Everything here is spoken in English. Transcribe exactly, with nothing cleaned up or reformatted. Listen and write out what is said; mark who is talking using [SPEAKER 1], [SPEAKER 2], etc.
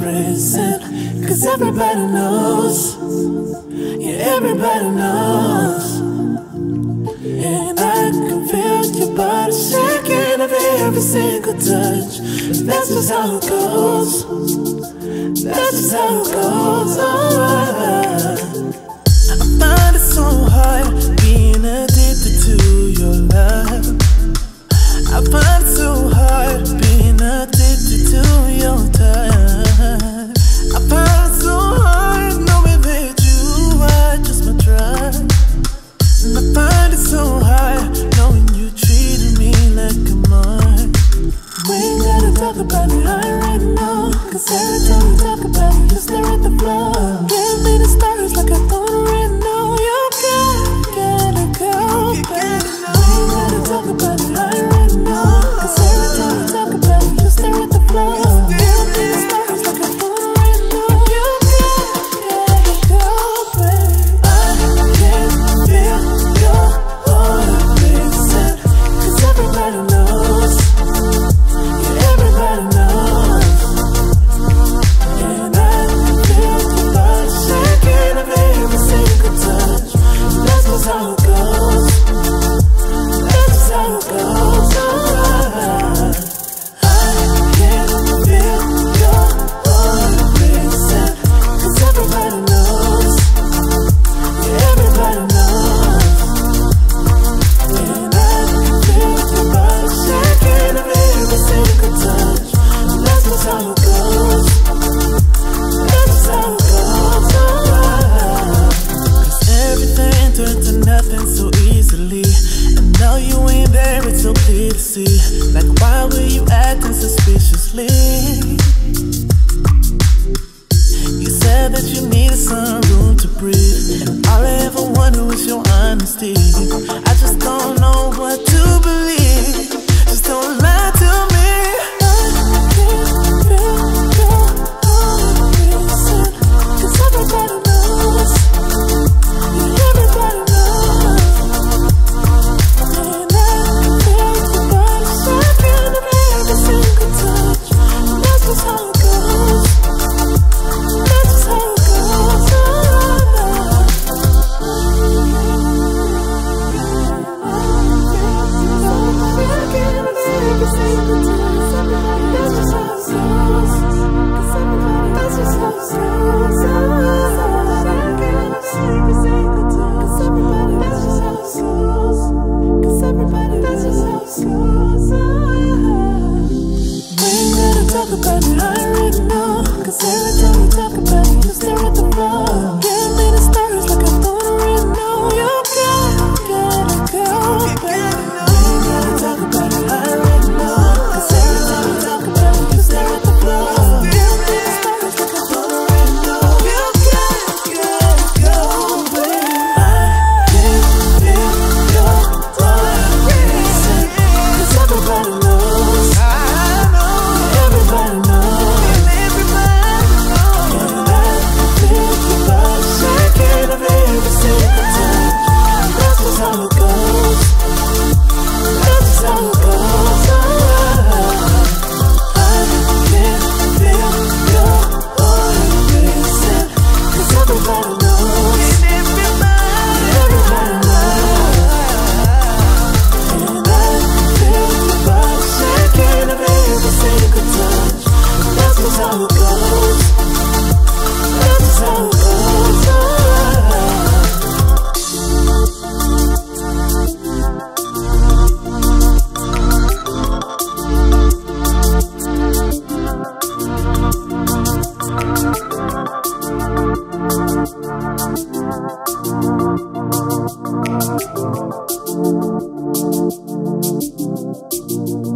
[SPEAKER 1] prison. Cause everybody knows, yeah, everybody knows. And I can feel your body shaking of every single touch. That's just how it goes. That's just how it goes. Oh, I find it so hard being addicted to your love. I find it so hard being addicted to your touch. I find it so hard knowing that you are just my drug. And I find it so hard knowing you treated me like a mark. We ain't gotta talk about it right now, cause every time we talk about it, you stare at the floor. Give me the stars like I don't right now. You gotta, gotta go back. We ain't gotta talk about it right now, cause every time we talk about it, you stare at the floor. Give me the stars like I don't right now. You gotta, gotta go back. I can feel your heart racing, cause everybody knows, yeah, everybody knows. And I can feel your body shaking of every single touch. That's just how it goes. That's just how it goes. Oh, I can feel your heart racing, cause everybody knows, yeah, everybody knows. And I can feel your body shaking of every single touch. That's just how it goes. That's just how it goes. Oh, cause everything turned to nothing so easily. And now you ain't there, it's so clear to see. Like, why were you acting suspiciously? You said that you needed some room to breathe, and all I ever wanted was your honesty. I just don't know what to believe. Just don't lie to me. I can feel your heart racing, cause everybody knows, yeah, everybody knows. And I can feel your body shaking of every single touch. That's just how it goes. That's just how it goes. Talk about it right now, cause every time we talk about it, you stare at the floor. Give me the stars like I don't right now. You gotta, gotta go back. We ain't gotta talk about it right now, cause every time we talk about it, you stare at the floor. Give me the stars like I don't right now. You gotta, gotta go back. I can feel your heart racing, cause everybody knows, everybody knows, everybody knows. And I can feel your body shaking of every single touch. That's just how it goes. That's just how it goes. Oh, I can feel your heart racing, cause everybody knows, everybody knows. And I can feel your body shaking of every single touch. That's just how it goes. That's just how it goes. Oh,